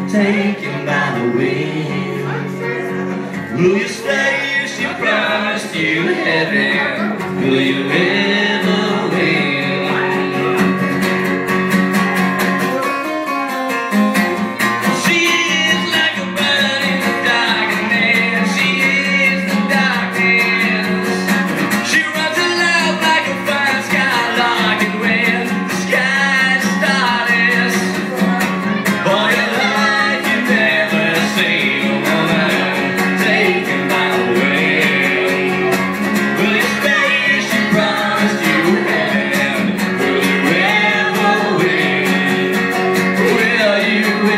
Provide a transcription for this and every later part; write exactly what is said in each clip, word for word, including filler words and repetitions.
taken by the wind. Will you stay? She promised you heaven. Will you ever win? She is like a bird in the darkness. She is the darkness. She runs aloud like a fire skylark, and when the sky is starless, for your life you've never seen a woman taken by the wind. Will you stay? She promised you heaven. Will you ever win? Will you ever win?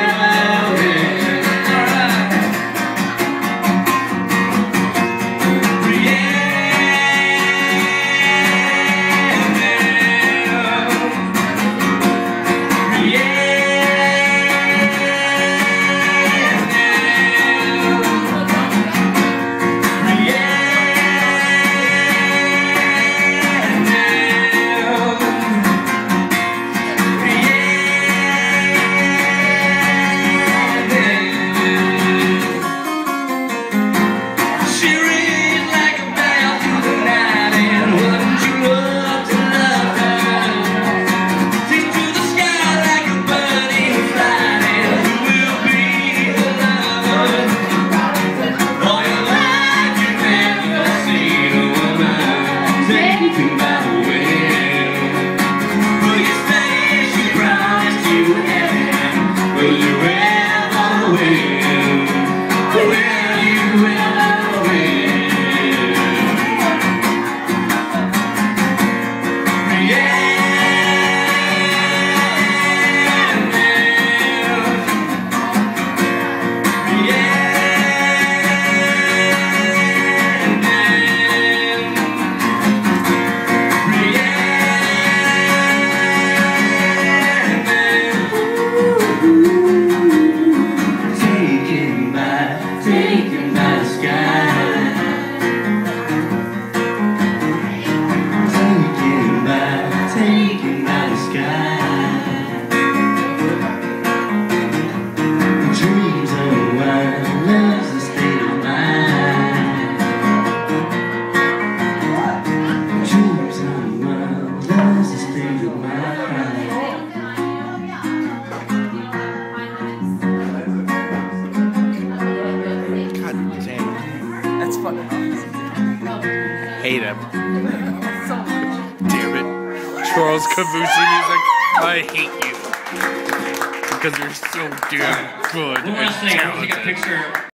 Taken by the sky, taken by, taken by the sky. Dreams of wine, love's the state of mind. Dreams of wine, love's the state of mind. That's fucking awesome. Hate him. Damn it. Charles Kavoosi music. I hate you. Because you're so damn good and talented.